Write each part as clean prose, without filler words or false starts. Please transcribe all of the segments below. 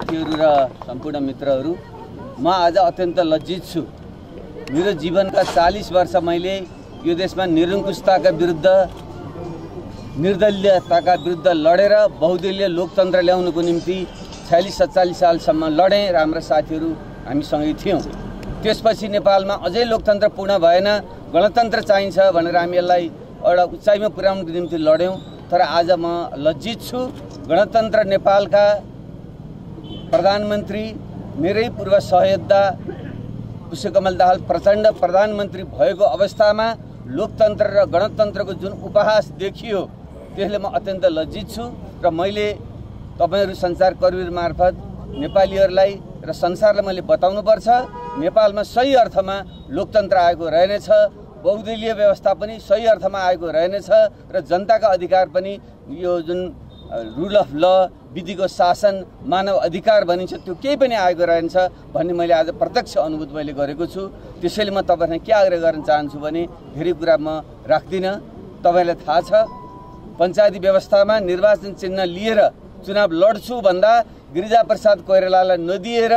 साथीहरू र सम्पूर्ण मित्रहरू, म आज अत्यन्त लज्जित छु। मेरो जीवनका 40 वर्ष मैले यो देशमा निरङ्कुशताका विरुद्ध, निर्दलीयताका विरुद्ध लडेर बहुदलीय लोकतन्त्र ल्याउनको निम्ति 46-47 सालसम्म लडेँ र हाम्रा साथीहरू हामीसँगै थियौँ। त्यसपछि नेपालमा अझै लोकतन्त्र पूर्ण भएन, गणतन्त्र चाहिन्छ भनेर हामी यसलाई एउटा उचाइमा पुर्याउनको निम्ति लड्यौँ। तर आज म लज्जित छु। गणतन्त्र नेपालका प्रधानमन्त्री, मेरै पूर्व सहयोद्धा पुष्पकमल दाहाल प्रचण्ड प्रधानमन्त्री भएको अवस्थामा लोकतन्त्र र गणतन्त्रको जुन उपहास देखियो त्यसले म अत्यन्त लज्जित छु। र मैले तपाईहरू सञ्चारकर्मीहरू मार्फत नेपालीहरूलाई र संसारलाई मैले बताउनुपर्छ, नेपालमा सही अर्थमा लोकतन्त्र आएको रहेनछ, बहुदलीय व्यवस्था पनि सही अर्थमा आएको रहेनछ र जनताका अधिकार पनि यो जुन रुल अफ ल, विधिको शासन, मानव अधिकार भनिन्छ त्यो केही पनि आएको रहेनछ भन्ने मैले आज प्रत्यक्ष अनुभूत मैले गरेको छु। त्यसैले म तपाईहरुलाई के आग्रह गर्न चाहन्छु भने धेरै कुरा म राख्दिनँ। तपाईलाई थाहा छ, पञ्चायती व्यवस्थामा निर्वाचन चिन्ह लिएर चुनाव लड्छु भन्दा गिरिजाप्रसाद कोइरालालाई नदिएर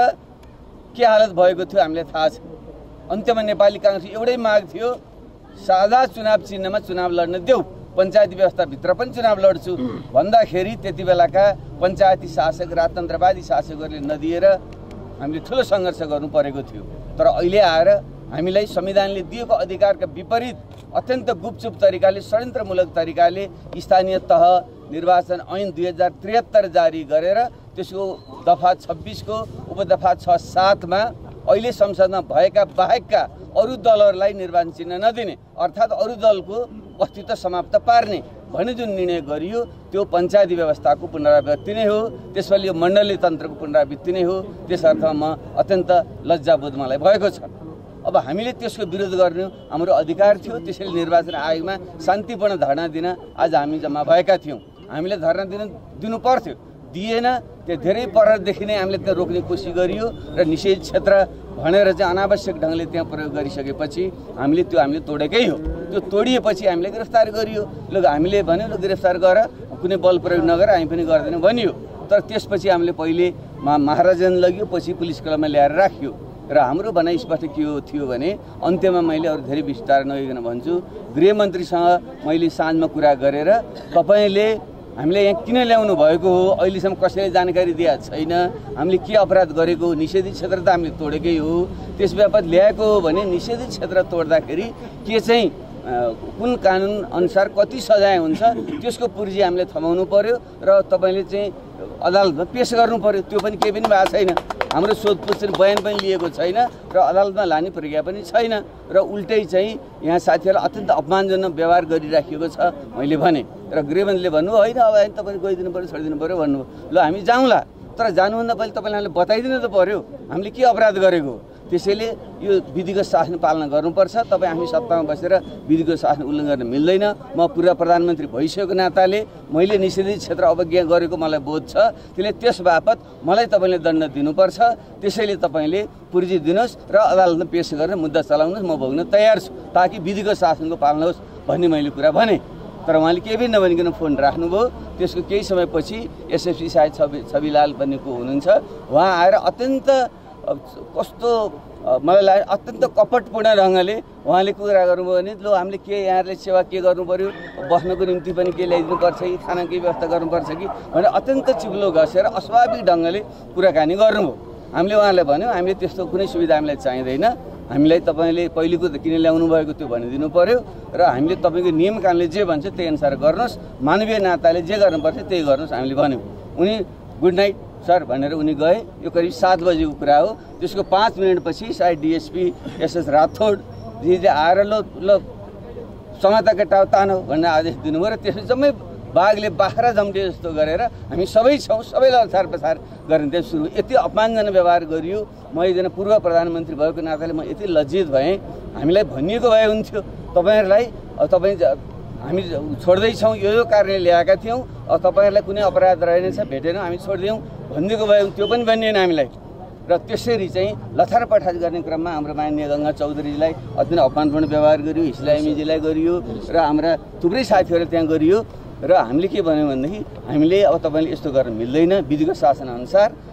के हालत भएको थियो हामीलाई थाहा छ। अन्त्यमा नेपाली कांग्रेसको एउटै माग थियो, साझा चुनाव चिन्हमा चुनाव लड्न देऊ, पञ्चायती व्यवस्थाभित्र पनि चुनाव लड्छु भन्दाखेरि त्यति बेलाका पञ्चायती शासक, राजतन्त्रवादी शासकहरूले नदिएर हामीले ठुलो सङ्घर्ष गर्नु परेको थियो। तर अहिले आएर हामीलाई संविधानले दिएको अधिकारका विपरीत अत्यन्त गुपचुप तरिकाले, षड्यन्त्रमूलक तरिकाले स्थानीय तह निर्वाचन ऐन 2073 जारी गरेर त्यसको दफा 26 को उपदफा 6-7 मा अहिले संसदमा भएका बाहेकका अरू दलहरूलाई निर्वाचन चिन्ह नदिने, अर्थात् अरू दलको अस्तित्व समाप्त पार्ने भन्ने जुन निर्णय गरियो त्यो पञ्चायती व्यवस्थाको पुनरावृत्ति नै हो। त्यसैले यो मण्डलीय तन्त्रको पुनरावृत्ति नै हो। त्यस अर्थमा म अत्यन्त लज्जाबोध मलाई भएको छ। अब हामीले त्यसको विरोध गर्नु हाम्रो अधिकार थियो। त्यसैले निर्वाचन आयोगमा शान्तिपूर्ण धरना दिन आज हामी जम्मा भएका थियौँ। हामीले धरना दिनु पर्थ्यो, दिएन। त्यो धेरै परदेखि नै हामीले त्यो रोक्ने कोसिस गरियो र निषेध क्षेत्र भनेर चाहिँ अनावश्यक ढङ्गले त्यहाँ प्रयोग गरिसकेपछि हामीले तोडेकै हो। त्यो तोडिएपछि हामीले गिरफ्तार गरियो। ल हामीले भन्यो ल गिरफ्तार गर, कुनै बल प्रयोग नगर, हामी पनि गर्दैनौँ भनियो। तर त्यसपछि हामीले पहिले महाराजन लग्यो, पछि पुलिस क्लबमा ल्याएर राखियो। र हाम्रो भनाइ स्पष्ट के थियो भने अन्त्यमा मैले अरू धेरै विस्तार नगइकन भन्छु, गृहमन्त्रीसँग मैले साँझमा कुरा गरेर तपाईले हामीले यहाँ किन ल्याउनु भएको हो अहिलेसम्म कसैले जानकारी दिएको छैन, हामीले के अपराध गरेको हो, निषेधित क्षेत्र त हामीले तोडेकै हो, त्यस बापत ल्याएको हो भने निषेधित क्षेत्र तोड्दाखेरि के चाहिँ कुन कानुन अनुसार कति सजाय हुन्छ त्यसको पुर्जी हामीले थमाउनु पर्यो र तपाईले चाहिँ अदालतमा पेश गर्नु पर्यो। त्यो पनि केही पनि भएको छैन। हाम्रो सोधपुछ बयान पनि लिएको छैन र अदालतमा लाने प्रक्रिया पनि छैन र उल्टै चाहिँ यहाँ साथीहरूलाई अत्यन्त अपमानजनक व्यवहार गरिराखेको छ मैले भने। र गृहमन्त्रीले भन्नु होइन अब तपाईले गइदिनु पर्यो, छोडिदिनु पर्यो भन्नु। ल हामी जाउँला, तर जानुभन्दा पहिले तपाईँले हामीले बताइदिनु त पर्यो हामीले के अपराध गरेको। त्यसैले यो विधिको शासन पालना गर्नुपर्छ। तपाईँ हामी सत्तामा बसेर विधिको शासन उल्लङ्घन गर्न मिल्दैन। म पूर्व प्रधानमन्त्री भइसकेको नाताले मैले निषेधित क्षेत्र अवज्ञा गरेको मलाई बोध छ। त्यसले त्यस बापत मलाई तपाईँले दण्ड दिनुपर्छ। त्यसैले तपाईँले पुर्जी दिनुहोस् र अदालतमा पेश गरेर मुद्दा चलाउनुहोस्, म भोग्न तयार छु, ताकि विधिको शासनको पालना होस् भन्ने मैले कुरा भने। तर उहाँले केही पनि नभनिकन फोन राख्नुभयो। त्यसको केही समयपछि एसएसपी साहेब छविलाल भन्नेको हुनुहुन्छ, उहाँ आएर अत्यन्त कस्तो मलाई लाग्यो अत्यन्त कपटपूर्ण ढङ्गले उहाँले कुरा गर्नुभयो भने लो हामीले के यहाँहरूले सेवा के गर्नु पर्यो, बस्नको निम्ति पनि के ल्याइदिनुपर्छ कि खाना के व्यवस्था गर्नुपर्छ कि भनेर अत्यन्त चिप्लो घसेर अस्वाभाविक ढङ्गले कुराकानी गर्नुभयो। हामीले उहाँलाई भन्यो हामीले त्यस्तो कुनै सुविधा हामीलाई चाहिँदैन, हामीलाई तपाईँले पहिलेको किन ल्याउनु भएको त्यो भनिदिनु पर्यो र हामीले तपाईँको नियम कानुनले जे भन्छ त्यही अनुसार गर्नुहोस्, मानवीय नाताले जे गर्नुपर्छ त्यही गर्नुहोस् हामीले भन्यौँ। उनी गुड नाइट सर भनेर उनी गए। यो करिब 7 बजेको कुरा हो। त्यसको 5 मिनटपछि सायद डिएसपी एसएस राठौडजी आएर ल समाता केटा तानो भनेर आदेश दिनुभयो र त्यसपछि जम्मै बाघले बाख्रा जम्टे जस्तो गरेर हामी सबै छौँ, सबैलाई अल्छार पछार गर्ने त्यो सुरु। यति अपमानजनक व्यवहार गरियो। म एकजना पूर्व प्रधानमन्त्री भएको नाताले म यति लज्जित भएँ। हामीलाई भनिएको भए हुन्थ्यो तपाईँहरूलाई तपाईँ हामी छोड्दैछौँ, यो कारणले ल्याएका थियौँ, तपाईँहरूलाई कुनै अपराध रहेनछ भेटेन हामी छोडिदियौँ भनिदिएको भए त्यो पनि भनिएन हामीलाई। र त्यसरी चाहिँ लथार पठार गर्ने क्रममा हाम्रो माननीय गङ्गा चौधरीजीलाई अत्यन्त अपमानपूर्ण व्यवहार गरियो, इस्लामीजीलाई गरियो र हाम्रा थुप्रै साथीहरू त्यहाँ गरियो। र हामीले के भन्यौँ भनेदेखि हामीले अब तपाईँले यस्तो गर्न मिल्दैन, विधिको शासन अनुसार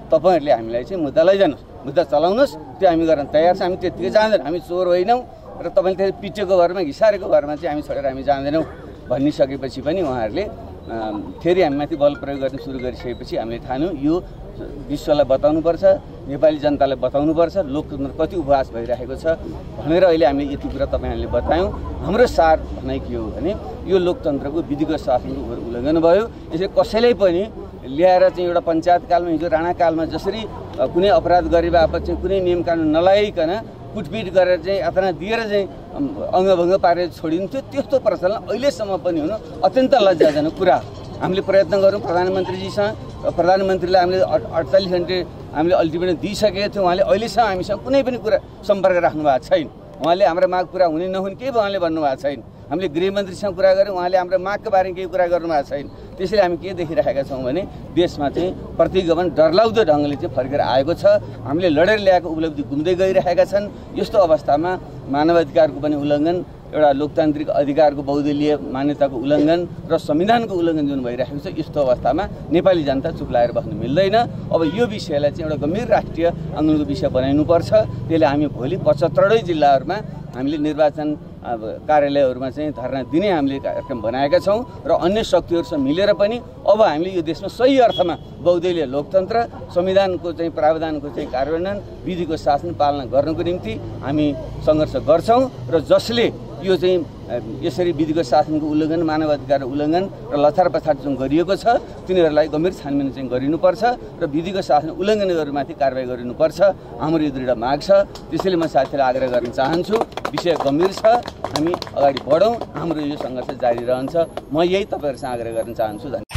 तपाईहरुले हामीलाई चाहिँ मुद्दा लैजानुस्, मुद्दा चलाउनुस्, त्यो हामी गर्न तयार छ। हामी त्यतिकै जाँदैनौँ, हामी चोर होइनौँ र तपाईले त्यसरी पिटेको भरमा घिसारेको भरमा चाहिँ हामी छोडेर हामी जाँदैनौँ भनिसकेपछि पनि उहाँहरूले फेरि हामीमाथि बल प्रयोग गर्न सुरु गरिसकेपछि हामीले ठान्यौँ यो विश्वलाई बताउनुपर्छ, नेपाली जनतालाई बताउनुपर्छ लोकतन्त्र कति उपहास भइरहेको छ भनेर अहिले हामीले यति कुरा तपाईहरुले बतायौँ। हाम्रो सार भनाइ के हो भने यो लोकतन्त्रको विधिगत शासनको उल्लङ्घन भयो। यसले कसैलाई पनि ल्याएर चाहिँ एउटा पञ्चायत कालमा हिजो राणा कालमा जसरी कुनै अपराध गरे बापत चाहिँ कुनै नियम कानुन नलागिकन कुटपिट गरेर चाहिँ यातना दिएर चाहिँ अङ्गभङ्ग पारेर छोडिन्थ्यो, त्यस्तो प्रचलन अहिलेसम्म पनि हुनु अत्यन्त लज्जाजनक कुरा हो। हामीले प्रयत्न गरौँ प्रधानमन्त्रीजीसँग, प्रधानमन्त्रीलाई हामीले 48 घण्टे हामीले अल्टिमेटम दिइसकेका थियौँ। उहाँले अहिलेसम्म हामीसँग कुनै पनि कुरा सम्पर्क राख्नु भएको छैन। उहाँले हाम्रो माग पुरा हुने नहुने केही उहाँले भन्नुभएको छैन। हामीले गृहमन्त्रीसँग कुरा गऱ्यौँ, उहाँले हाम्रो मागको बारेमा केही कुरा गर्नुभएको छैन। त्यसैले हामी के देखिरहेका छौँ भने देशमा चाहिँ प्रतिगमन डरलाग्दो ढङ्गले चाहिँ फर्केर आएको छ। हामीले लडेर ल्याएको उपलब्धि गुम्दै गइरहेका छन्। यस्तो अवस्थामा मानवाधिकारको पनि उल्लङ्घन, एउटा लोकतान्त्रिक अधिकारको बहुदलीय मान्यताको उल्लङ्घन र संविधानको उल्लङ्घन जुन भइरहेको छ, यस्तो अवस्थामा नेपाली जनता चुप लागेर बस्नु मिल्दैन। अब यो विषयलाई चाहिँ एउटा गम्भीर राष्ट्रिय आन्दोलनको विषय बनाइनुपर्छ। त्यसले हामी भोलि 75 जिल्लाहरूमा हामीले निर्वाचन कार्यालयहरूमा चाहिँ धरना दिने हामीले कार्यक्रम बनाएका छौँ र अन्य शक्तिहरूसँग मिलेर पनि अब हामीले यो देशमा सही अर्थमा बहुदलीय लोकतन्त्र, संविधानको चाहिँ प्रावधानको चाहिँ कार्यान्वयन, विधिको शासन पालना गर्नको निम्ति हामी सङ्घर्ष गर्छौँ र जसले यो चाहिँ यसरी विधिको शासनको उल्लङ्घन, मानवाधिकार उल्लङ्घन र लथार पछाड जुन गरिएको छ तिनीहरूलाई गम्भीर छानबिन चाहिँ गरिनुपर्छ र विधिको शासन उल्लङ्घनहरूमाथि कारबाही गरिनुपर्छ। हाम्रो यो दृढ माग छ। त्यसैले म साथीलाई आग्रह गर्न चाहन्छु, विषय गम्भीर छ, हामी अगाडि बढौँ, हाम्रो यो सङ्घर्ष जारी रहन्छ। म यही तपाईँहरूसँग आग्रह गर्न चाहन्छु।